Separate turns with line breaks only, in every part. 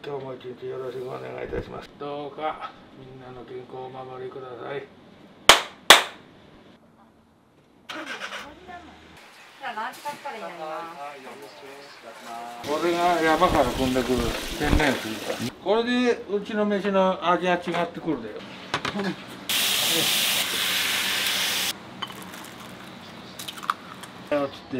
今日も一日よろしくお願いいたします。どうかみんなの健康をお守りください。これが山から汲んでくる天然水。これでうちの飯の味は違ってくるだよ。つって。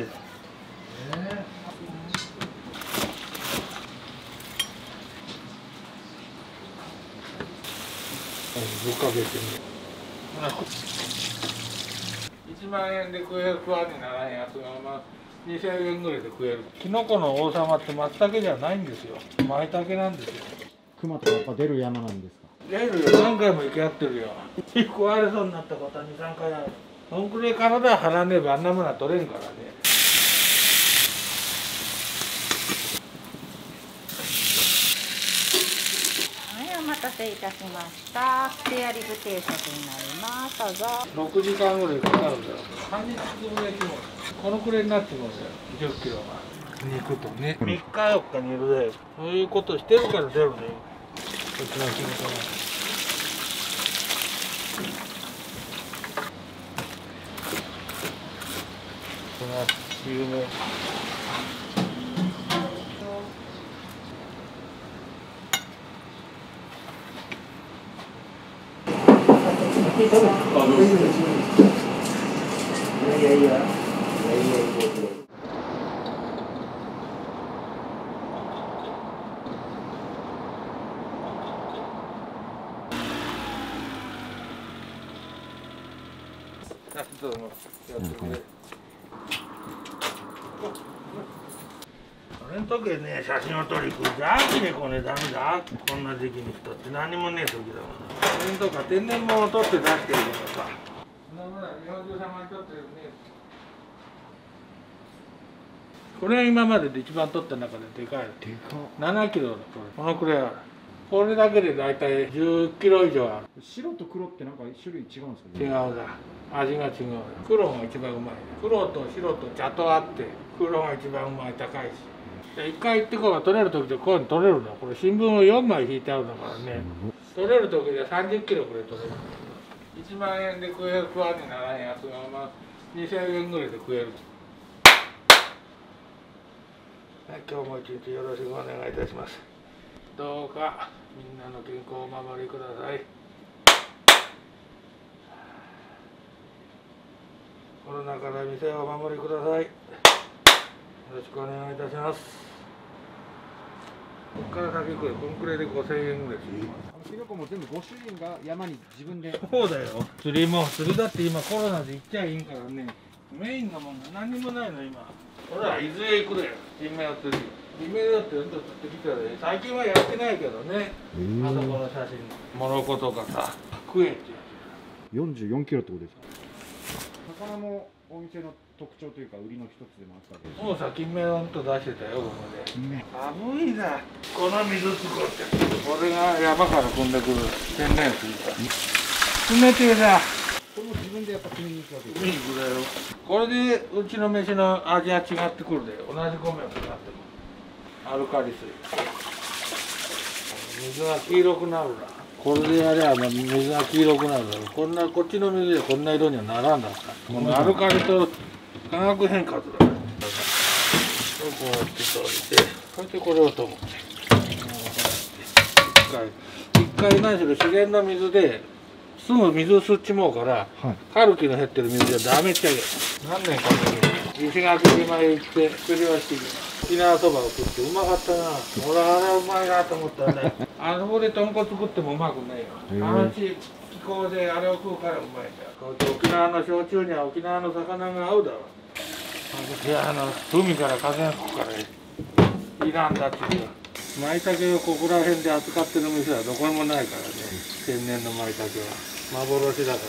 ぶっかけてみる。1万円で食える食わにならんやつが、2000円ぐらいで食える。キノコの王様って松茸じゃないんですよ。舞茸なんですよ。
熊とかやっぱ出る山なんですか？
出るよ。何回も行き合ってるよ。食われそうになったことは2、3回ある。そんくらい体張らねばあんなものは取れんからね。
お待たせいたしました。スペアリブ定食になります。どうぞ。
6時間ぐらいかかるんだよ。半日ぐらいこのくらいになってますよ。10キロが。肉とね。3日4日にいるで。そういうことしてるから出るで。こっちの仕事が。この有名。それの時にね、写真を撮り来るじゃ秋にこねダメだ。こんな時期に人って何もねえ時だもん。それとか天然物を撮って出してるからさ。そんなものは日本中様に撮ってるね。これが今までで一番撮った中ででかい。でか7キロだこれ。このくらいある。これだけで大体10キロ以上ある。
白と黒ってなんか種類違うんですかね？
違うだ。味が違う。黒が一番うまい。黒と白と茶とあって、黒が一番うまい、高いし。一回行ってこう取れる時でこういうの取れるんだ。これ新聞を4枚引いてあるんだからね。取れる時で30キロくらい取れる。1万円で食わにならんやつが、2000円ぐらいで食える。今日も一日よろしくお願いいたします。どうかみんなの健康をお守りください。コロナから店をお守りください。よろしくお願いいたします。ここから先これ、こんくらいで5000円ぐらいする。
キノコも全部ご主人が山に自分で。
そうだよ。釣りだって今コロナで行っちゃいいんからね。メインのもの何にもないの今。ほら、伊豆へ行くだよ。金目を釣り。金目だってうんと釣ってきたら、最近はやってないけどね。あそこの写真。モロコとかさ、食えってやつ。
44キロってことですか？魚もお店の特徴というか売りの一つでもあったわけです。
もうさ、金目をんと出してたよ、ここで。寒いな。この水使って。これが山から汲んでくる天然水だ。冷てえだ。
これも自分でやっぱ汲みに行くわけです。
汲みに行くだよ。これでうちの飯の味は違ってくるで。同じ米を使っても。アルカリ水。水が黄色くなるな。これでやれば水が黄色くなるだろ。こっちの水でこんな色にはならんだった。このアルカリと化学変化だ。こうやってといて、そしてこれをと思って。一回何しろ資源の水ですぐ水吸っちまうから、カルキの減ってる水じゃダメっちゃけど。何年か前に石垣島へ行って釣りをして沖縄そばを食ってうまかったな。俺あれうまいなと思ったらね、あそこで豚骨食ってもうまくないよ。あの気候であれを食うからうまいんだよ。沖縄の焼酎には沖縄の魚が合うだろう。いや海から風が吹くからいらんだって言うよ。舞茸をここら辺で扱ってる店はどこにもないからね。天然の舞茸は幻だから。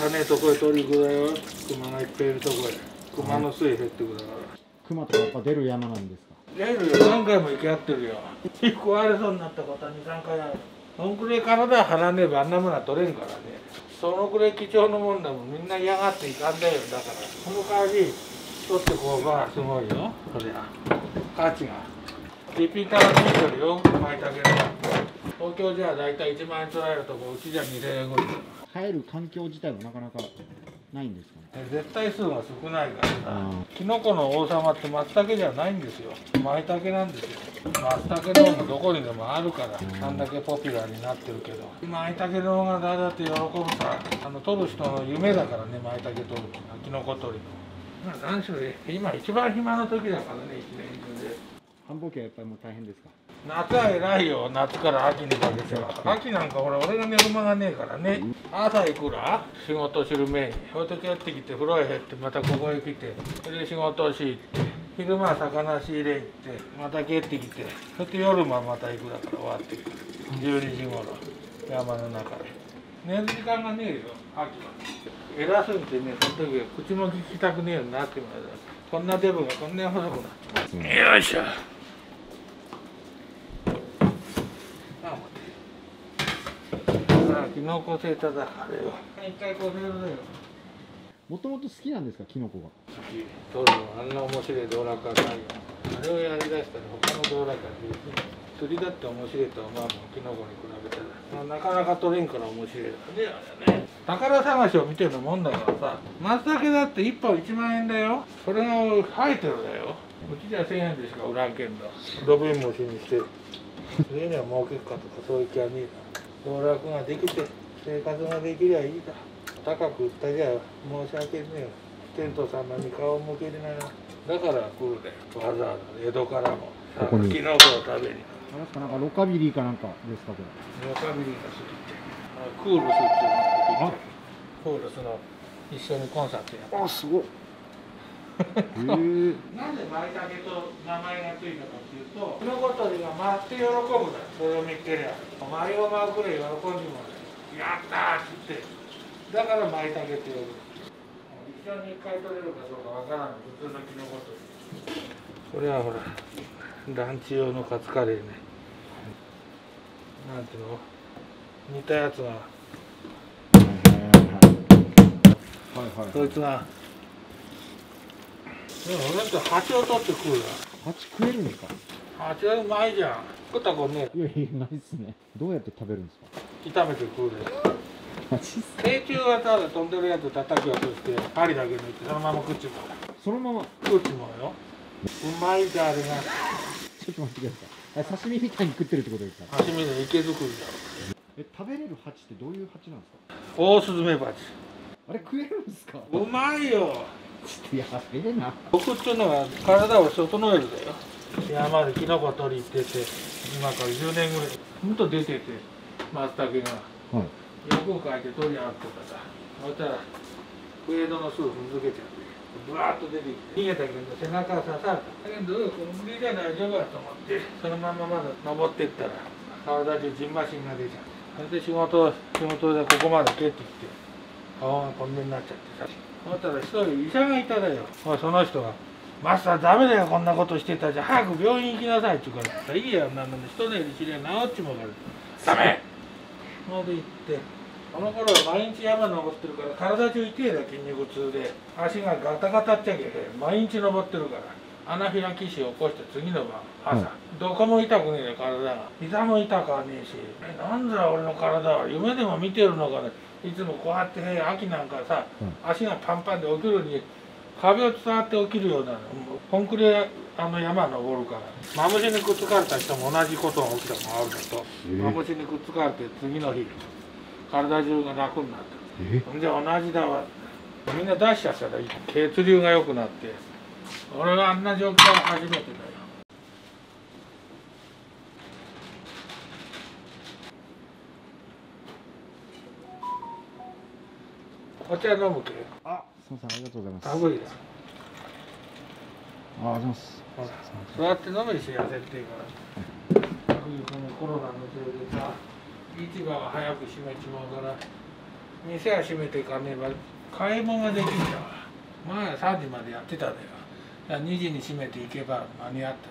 金とこへ取り行くだよ。熊がいっぱいいるとこへ。熊の巣へ減ってくだから。
熊とかやっぱ出る山なんですか？
出るよ。何回も行き合ってるよ。食われそうになったことは2、3回ある。そんくらい体張らねばあんなものは取れんからね。そのくらい貴重なもんだもん。みんな嫌がっていかんだよ。だからその代わり取ってこうばすごいよ。そりゃ価値が。 リピーターがついてるよ、舞茸の。東京じゃだいたい1万円取られるとこ、うちじゃ2000円ぐらい。
生える環境自体もなかなかないんですかね。
絶対数が少ないからさ、キノコの王様って松茸じゃないんですよ。舞茸なんですよ。松茸の方もどこにでもあるから、あんだけポピュラーになってるけど、舞茸の方がだって喜ぶさ、取る人の夢だからね、舞茸取るキノコ取りの。何しろ今一番暇の時だからね、一年中で。
繁忙期はやっぱりもう大変ですか。
夏は偉いよ、夏から秋にかけては。秋なんかほら、俺が寝る間がねえからね。朝いくら仕事する前に、それで帰ってきて風呂へ入って、またここへ来て、それで仕事をし行って、昼間は魚仕入れ行って、また帰ってきて、それで夜もまた行くだから終わってくる。12時頃、山の中で。寝る時間がねえよ、秋は。偉すぎてね、その時は口も聞きたくねえようになってまで。こんなデブがこんな細くなって。よいしょ。キノコセーターだからよ。一回これだよ。
もともと好きなんですか、キノコが。
好き。取るのあんな面白い道楽はないよ。あれをやりだしたら他の道楽はできない。釣りだって面白いとは思うもん、キノコに比べたら。なかなか取れんから面白いだね、あれね。宝探しを見てるもんだからさ、松茸だって1本1万円だよ。それが生えてるだよ。うちじゃ1000円でしか売らんけんだ。土瓶蒸しにして。家には儲けっかとかそういう気はねえな。道楽ができて生活ができりゃいいだ。高く売ったじゃ申し訳ねえよ。テント様に顔を向けれないな。だから来るね、わざわざ江戸からもさ、キノコを食べに。
あれですか、なんかロカビリーかなんかですか、これ。
ロカビリーが好きってクールスっていうのがクールスの一緒にコンサートやった。
あ、すごい。
なんで舞茸と名前がついたかっていうと、キノコ取りが舞って喜ぶんだよ。それを見つけりゃ舞を舞うくらい喜んでもらえる。やったーって言って、だから舞茸って呼ぶ。一緒に一回取れるかどうかわからない普通のキノコ取り。これはほらランチ用のカツカレーね。なんていうの、似たやつが、そいつが。でも俺って蜂を取って食うよ。
蜂食えるんですか。
蜂はうまいじゃん。食ったことねえ。
いやいや、ないですね。どうやって食べるんですか。
炒めて食うで。
マジっすか。
成虫がただ飛んでるやつ叩き落として針だけ抜いてそのまま食っちまう。
そのまま
食っちまうよ。うまいじゃんあれが。
ちょっと待ってください。刺身みたいに食ってるってことですか。
刺身で池作りだ。
食べれる蜂ってどういう蜂なんですか。
オオスズメバチ。
あれ食えるんですか。
うまいよ。
ちょっとやべえな。
僕っていうのは体を整えるだよ。山でキノコ取り行ってて、今から10年ぐらいほんと出てて、松茸が、はい、欲をかいて取り合ってたさ。そしたらフエドの巣を踏んづけちゃってブワーッと出てきて逃げたけど背中を刺された。だけど無理じゃ大丈夫だと思ってそのまままだ登っていったら体中じんましんが出ちゃって、それで仕事でここまで帰ってきて顔がこんなになっちゃってさ。そしたら一人医者がいただよ。その人が「マスターダメだよこんなことしてたじゃ早く病院行きなさい」って言うから「いいやなんで一寝に知りゃ治っちまうからダメ!」それで行ってこの頃は毎日山登ってるから体中痛えだ筋肉痛で足がガタガタっちゃけて毎日登ってるからアナフィラキシーを起こして次の晩朝、どこも痛くねえよ体が膝も痛くはねえしなんだ俺の体は夢でも見てるのかね。いつもこうやって秋なんかさ、足がパンパンで起きるに壁を伝わって起きるようなのコンクリ山登るからマムシにくっつかれた人も同じことが起きたのがあるのと、マムシにくっつかれて次の日体中が楽になってる。じゃあ同じだわ。みんな出しちゃったら血流が良くなって俺があんな状況は初めてだよ。お茶飲むけ。
あ、すみません、ありがとうございます。
寒いだ。
ありがとうございます。
ほら、そうやって飲めし痩せっていうから。このコロナのせいでさ、市場が早く閉めちまうから、店は閉めていかねえば買い物ができんだわ。前は3時までやってたんだよ。だから2時に閉めていけば間に合った。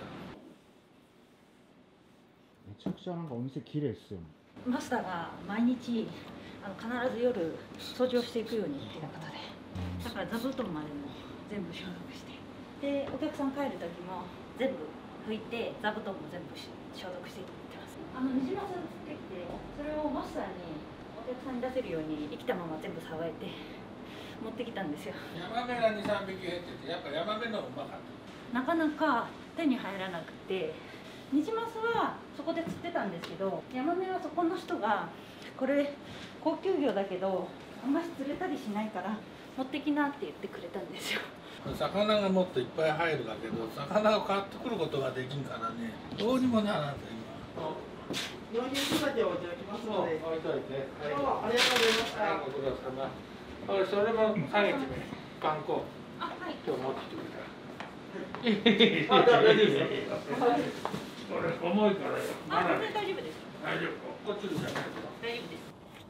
めちゃくちゃなんかお店綺麗っすよね。
マスターが毎日必ず夜掃除をしていくようにっていうことで、だから座布団までも全部消毒して、でお客さん帰る時も全部拭いて座布団も全部消毒していってます。ニジマス釣ってきて、それをマスターにお客さんに出せるように生きたまま全部さばいて持ってきたんですよ。
ヤマメが2、3匹減ってて、やっぱヤマメのうまかった。
なかなか手に入らなくて、ニジマスはそこで釣ってたんですけど、ヤマメはそこの人がこれ高級魚だけどあんまり釣れたりしないから持ってきなって言ってくれたんですよ。
魚がもっといっぱい入るだけど、魚を買ってくることができんからね、どうにもならんで今。
4人すべてをいただきますので、
置いといて。
今日はありがとうございました。
ご苦労様。それも下げてね、パン粉。
あ、はい。
今日持ってきてくれた。あ、大丈夫です。これ重いからよ。
あ、全然大丈夫です。
大丈夫。こっちじゃないと。
大丈夫です。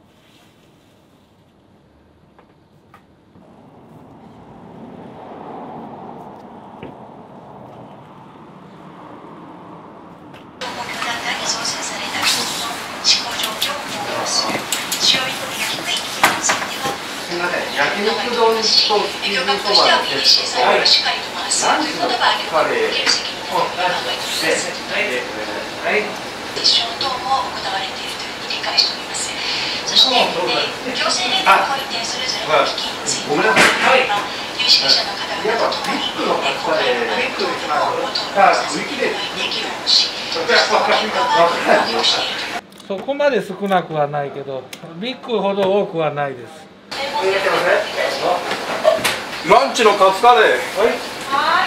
すみません、焼肉丼とチーズそばのセットとランチのカレー
一生等も行われているというふうに理解しております。そして、行政連合においてそれぞれの基金については、有識者の方々とともに国会の討論を討論させていただいて議論をし、そしてその結果は発表しているという。
そこまで少なくはないけど、ビッグほど多くはないです。
ランチのカツカレー。
はい。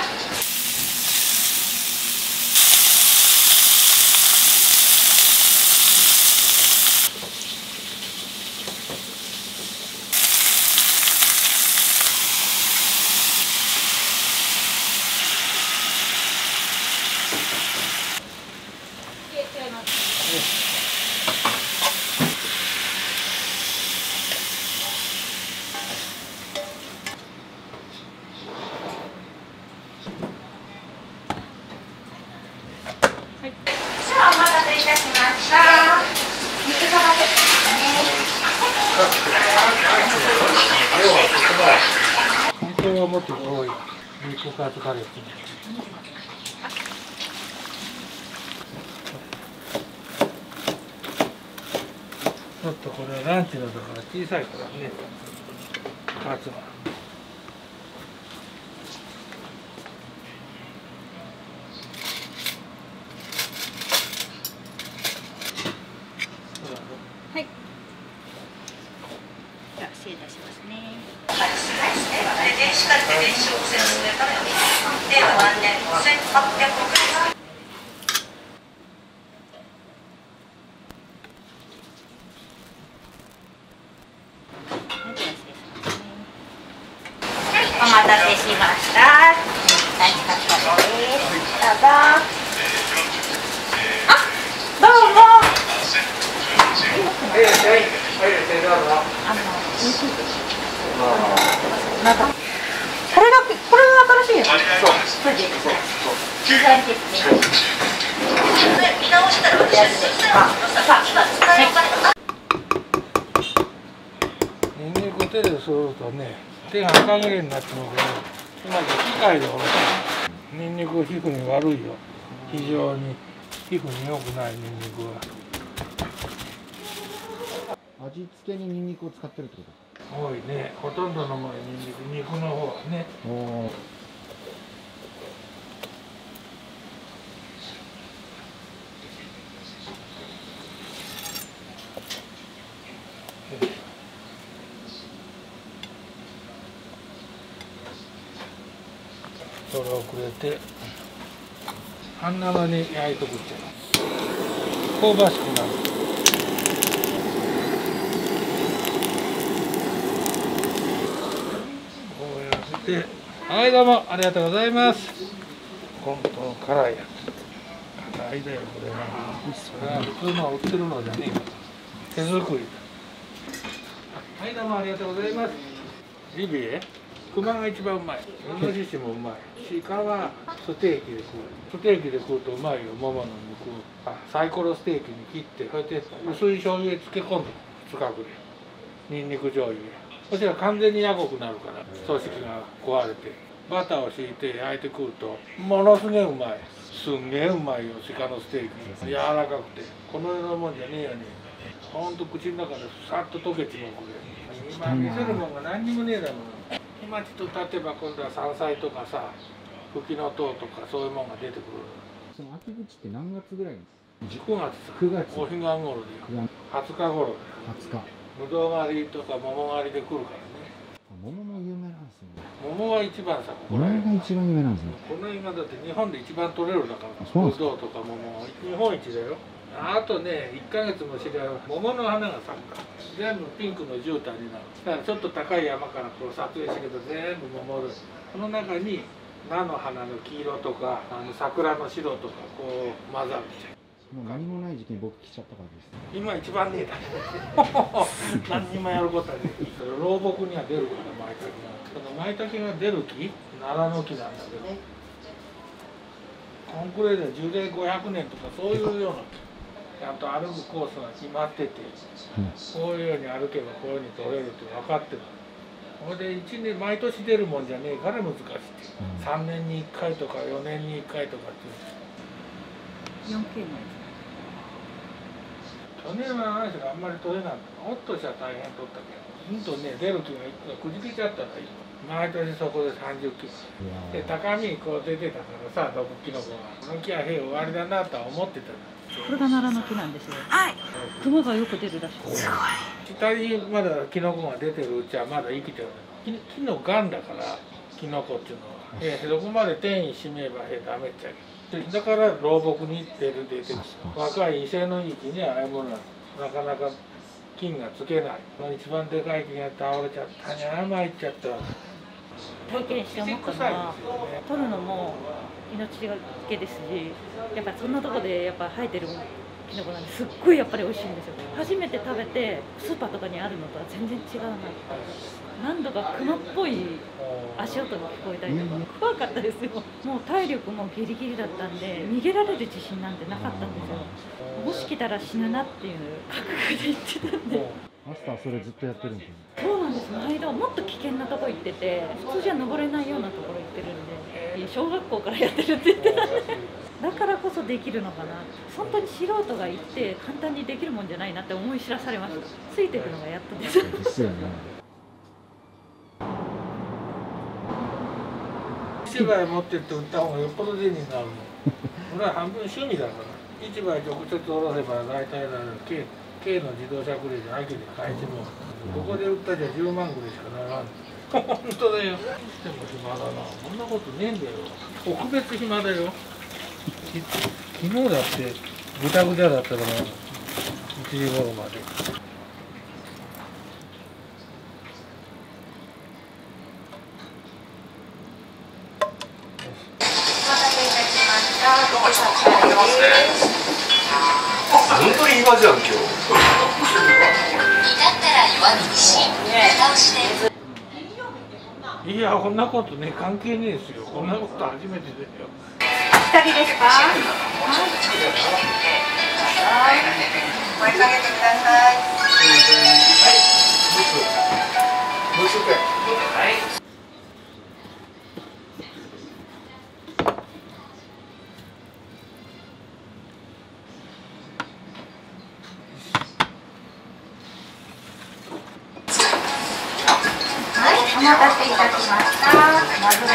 お待たせいたしました。肉そばですね。
本当はもっと多い肉カツカレーっていう。ちょっとこれランチのだから小さいからね、カツは。
はい。じゃあ失礼いたしますね。
電子カルテ電子を接するために令和元年1806年。お待たせしました。ランチカツカレーです。どうぞ。あ、どうも。なんかこれが新しいやつ。そう。見直したら私は
ニンニク手で吸うとね、手が赤切れになってもけど、今機械でおろす。ニンニク皮膚に悪いよ。非常に皮膚に良くないニンニクは。
味付けにニンニクを使ってるってこ
多いね。ほとんどのものにニンニク、肉の方はね。
と？おー。
それをくれて半生に焼いとくって香ばしくなる。こうやってはい、どうもありがとうございます。本当の辛いやつ辛いだよこれは。それは普通の売ってるのじゃねえよ、手作りだ。はい、どうもありがとうございます。ジビエ熊が一番うまい。イノシシもうまい。鹿はステーキで食う。ステーキで食うとうまいよ。ももの肉サイコロステーキに切って、それで薄い醤油で漬け込んで近くでニンニク醤油で、そしたら完全にヤゴくなるから、組織が壊れてバターを敷いて焼いて食うとものすげえうまい。 すんげえうまいよ、鹿のステーキ。柔らかくて、この世のもんじゃねえよね。ほんと口の中でさっと溶けちまうこれ。今見せるもんが何にもねえだもん。今ちょっと経てば今度は山菜とかさ、フキノトウとかそういうもんが出てくる。
その秋口って何月ぐらいですか
9月さ、
9月
お彼岸頃で20日頃で
20日
ぶどう狩りとか桃狩りで来るからね。
桃も有名なんですね。
桃が一番さ、ここ
桃
ら辺
が一番有名なんですね。
この今だって日本で一番取れるだから、
そうなんですか。
ぶどうとか桃日本一だよ。あとね、1ヶ月も知り合う桃の花が咲くから全部ピンクの絨毯になる。だからちょっと高い山からこう撮影してけど全部桃です。この中に菜の花の黄色とか桜の白とかこう混ざるみたいな。
もう何もない時期に僕来ちゃったからです。
今一番ねえだ何にもやることはねえ。老木には出るから舞茸が。その舞茸が出る木、奈良の木なんだけど、コンクレート樹齢500年とかそういうような木。ちゃんと歩くコースが決まってて、こういうように歩けばこういうふうに取れるって分かってる。それで1年毎年出るもんじゃねえから難しい。3年に1回とか4年に1回とかっていう。
4K のや
去年は話があんまり取れなかった。おっとしたら大変取ったけど、ほんとね、出る木がくじけちゃったらいい。毎年そこで30木。で、高みにこう出てたからさ、毒キノコが。この木は終わりだなとは思ってた。
これが奈良の木なんですよ。はい。熊がよく出るらしい。すごい。
下にまだキノコが出てるうちはまだ生きてる。木のがんだからキノコっていうのは。そこまで転移しめばダメっちゃう。だから老木に出てる。若い威勢のいい木にはああいうものはなかなか菌がつけない。一番でかい木が倒れちゃったにゃ参っちゃったわけ。
体験して思ったのは、取るのも命がけですし、やっぱりそんなとこでやっぱ生えてるキノコなんですっごいやっぱり美味しいんですよ。初めて食べてスーパーとかにあるのとは全然違うな。何度か熊っぽい足音が聞こえたりとか怖かったですよ。もう体力もギリギリだったんで逃げられる自信なんてなかったんですよ。もし来たら死ぬなっていう覚悟で言ってたんで。
マスターそれずっとやってるんですね。
そうなんです。毎度もっと危険なとこ行ってて、普通じゃ登れないようなところ行ってるんで、小学校からやってるって言ってたんで、だからこそできるのかな。本当に素人が行って簡単にできるもんじゃないなって思い知らされました。ついていくのがやっとです。
ですよね。
市場へ持ってって売った方がよっぽど銭になるの。これは半分趣味だから。市場へ直接卸せば大体なる軽の自動車クレージ秋で買い占める。ここで売ったじゃ10万ぐらいしかならん。本当だよ。でも暇だな。こんなことねえんだよ。特別暇だよ。昨日だってぐたぐただったから1時頃まで。
本当に今じゃん今日。
煮立ったら弱火にし、蓋をして。
いや、こんなことね、関係ねえですよ。こんなこと初めてですよ。
2人ですか？
はい。声かけてください。はい。
お待たせいたしました。マグロ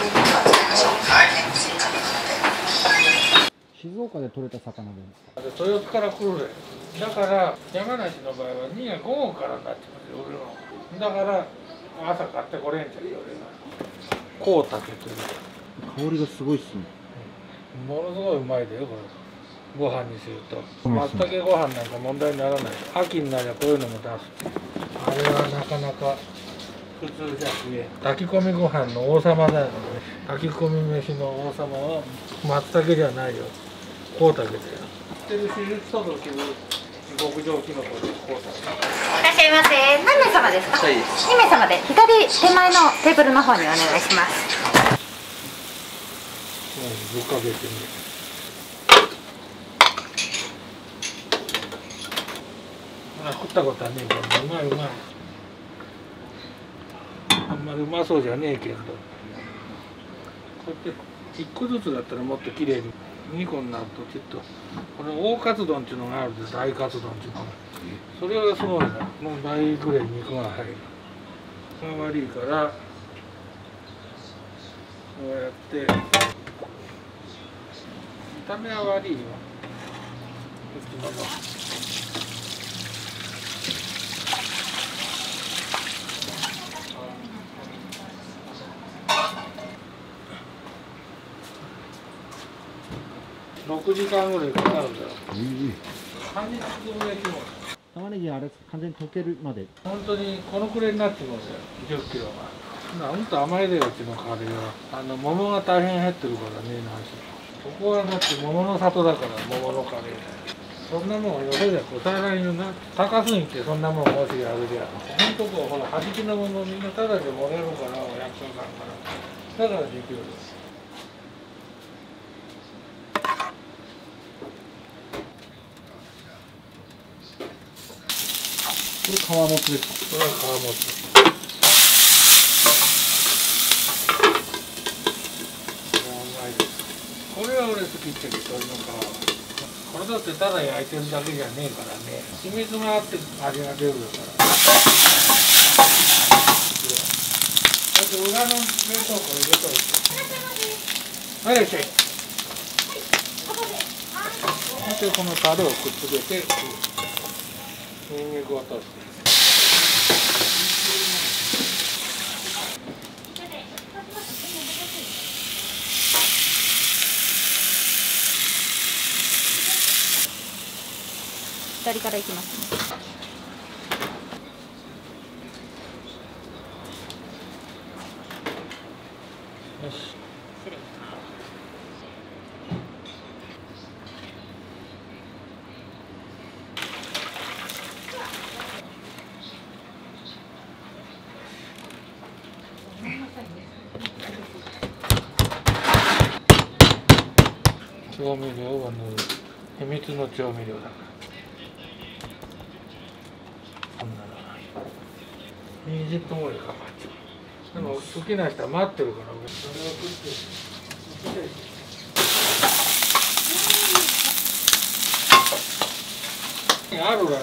静岡で取れた魚ですか。
豊洲から来るね。だから山梨の場合は2が午後からになっちゃうんですよ、俺の。だから朝買ってこれんじゃん、俺が。こうたけという
香りがすごいっすね。
ものすごいうまいだよ、これ。ご飯にすると。松茸ご飯なんか問題にならない。秋になりゃこういうのも出す。あれはなかなか普通じゃ食えん。炊き込みご飯の王様だよね。炊き込み飯の王様は松茸じゃないよ。こうたけだよ。知ってる手術届きの極上キノコでこうたけ。
いらっしゃいませ。何名様ですか？2名様で左手前のテーブルの方にお願いします。
ぶっかけてみる。食ったことはねえけど、うまいうまい。あんまりうまそうじゃねえけど、こうやって 1個ずつだったらもっと綺麗に2個になるとちょっとこの大カツ丼っていうのがあるんで、大カツ丼っていうのがそれがすごいな、もう倍ぐらい肉が入る。悪いからこうやって見た目は悪いよ。6時間ぐらいかかるんだよ。半日分焼きも。
玉ねぎあれ完全に溶けるまで。
本当にこのくらいになってますよ。10キロが。なんと甘いだよ、うちのカレーは。桃が大変入ってるからね、なんし。ここはだって桃の里だから、桃のカレー。そんなもんよせじゃ答えないよな。高すぎてそんなもんもしやるじゃん。ほんとこう、ほら、はじきの桃みんなただでもらえるから、お役所さんから。だからできる。
これ皮もつですか？
これは皮もつ。これは俺好きって言う鶏の皮は。これだってただ焼いてるだけじゃねえからね。秘密があって味が出るから。だって裏の冷凍庫入れといて。はい、いらっしゃい。でこのタレをくっつけて。ニンニクを落として。
左から行きますね。
よし。
失礼します。
調味料は塗る。秘密の調味料だから。こんなの20分ぐらいかかっちゃう。でも好きな人は待ってるから、それを食ってあるが何かどうぞ。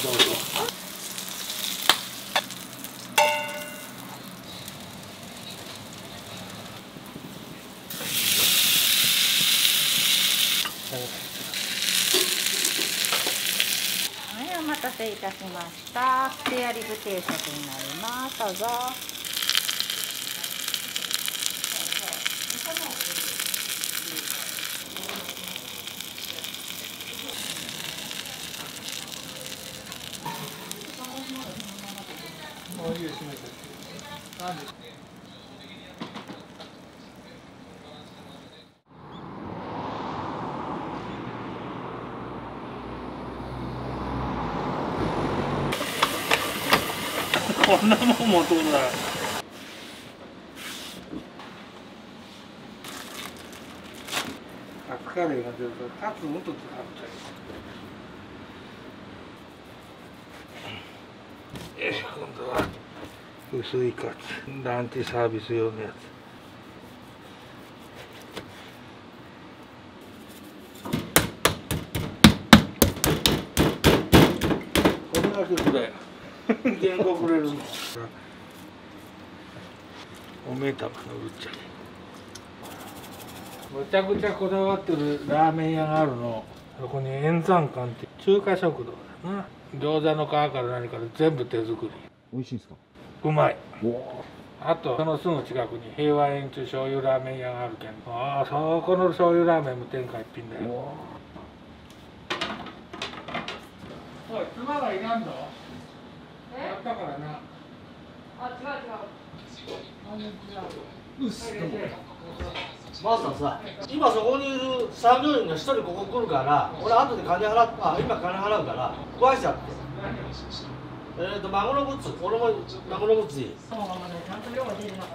はい、お待たせいたしました。スペアリブ定食になります。どうぞ。
もういいですね。なんでこんなもんもとだ。カツカレーが出るとカツもっと使っちゃう。よし、今度は薄いカツ、ランチサービス用のやつ。これだけくらい。原稿くれるの。おめ玉のぶっちゃけ。むちゃくちゃこだわってるラーメン屋があるの。そこに円山館って中華食堂だな。餃子の皮から何から全部手作り。
美味しいんですか？
うまい。
お
あとそのすぐ近くに平和園っていう醤油ラーメン屋があるけん。ああ、そこの醤油ラーメンも天下一品だよ。おい、妻はいらんの？やったからな。
あ、違う違う。
マスターさ、今そこにいる作業員が一人ここ来るから、俺後で金払っ今金払うからご挨拶って。マグロブツ、俺もマグロブツいい。
そのままね、ちゃんと量が出てなかった。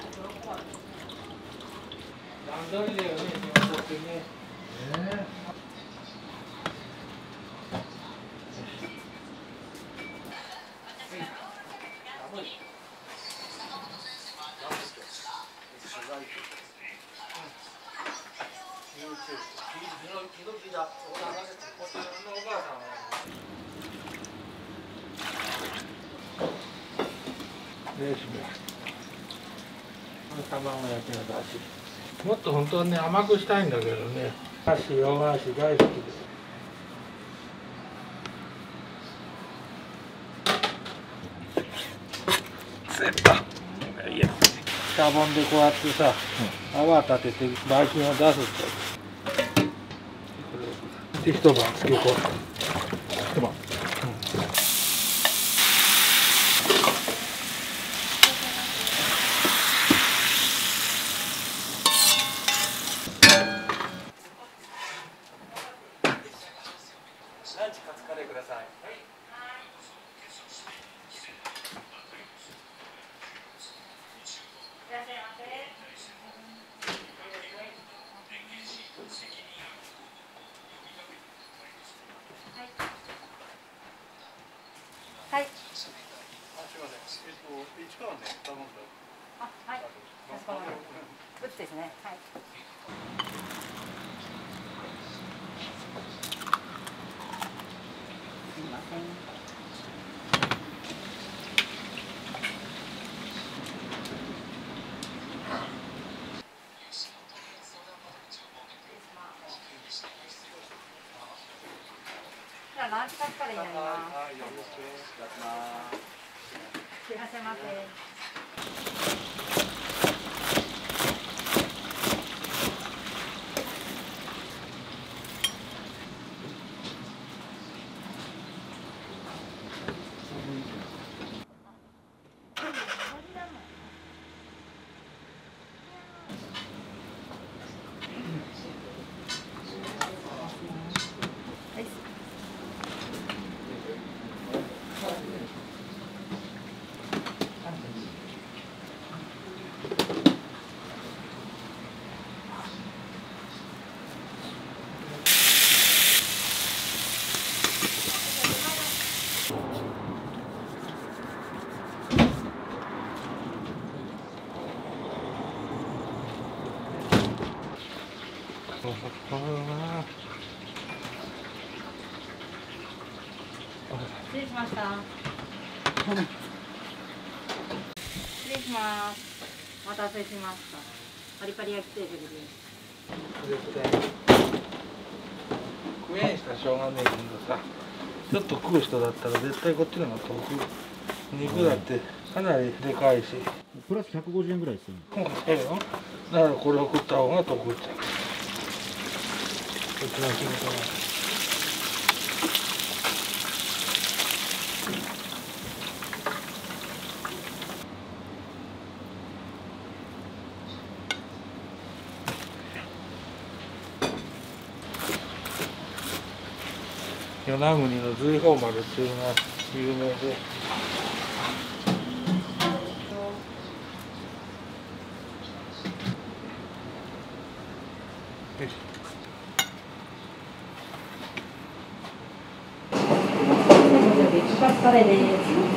段取りだよね、仕事ってね。寒い。 卵焼きのだし。もっと本当はね甘くしたいんだけどね。箸洋箸大好きです。いや、シャボンでこうやってさ、泡立ててばい菌を出すって。で一晩つけこう。一晩。
はい。
すみません。市川ね、頼んだ。
あ、はい。かしこまりました。ぶつですね。はい。すみません。じゃあランチカツカレーになります。
はい、よろしくお願いします。
いらっしゃいませ。失礼しました。失礼します。お待たせしました。パリパリ焼きテーブルです。
絶対クエンしたしょうがねえけどさ、ちょっと食う人だったら絶対こっちの方が得。肉だってかなりでかいし。
プラス150円ぐらいですよね。
そうよ。だからこれを食った方が得っちゃう。こっちの仕事は。与那国の瑞鳳丸っていうのが有名で。
ベジカツカレーです。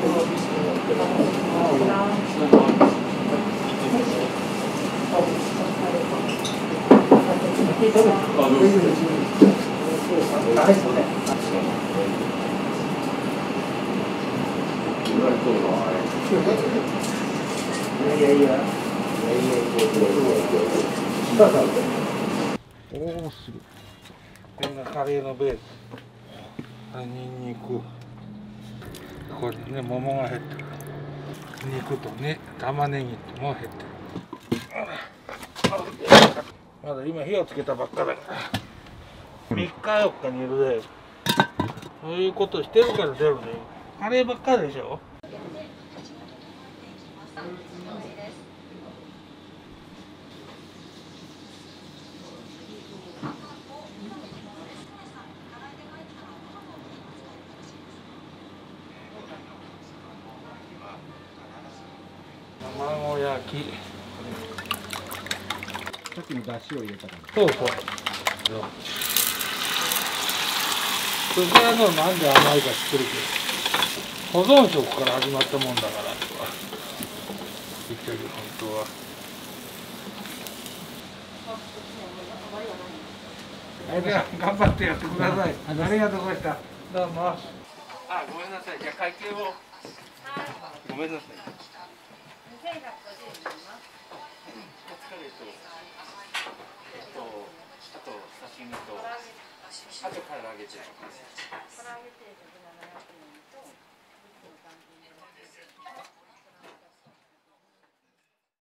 おお、すごい。
これがカレーのベース。ニンニク。これね、桃が入ってる。肉とね、玉ねぎも入ってる。まだ今火をつけたばっかだから。3日4日煮るで。そういうことしてるから出るね。カレーばっかりでしょ。卵焼き。
さっきの出汁を入れたから。
そうそう。それはのなんで甘いか知ってるけど、保存食から始まったもんだからとは言ってる、本当は。 じゃあ頑張ってやってください。ありがとうございました。どうも。あ、ごめんなさい。じゃあ会計を。ごめんなさい。2150円になります。カツカレーと、あと刺身と、あと唐揚げちゃいます。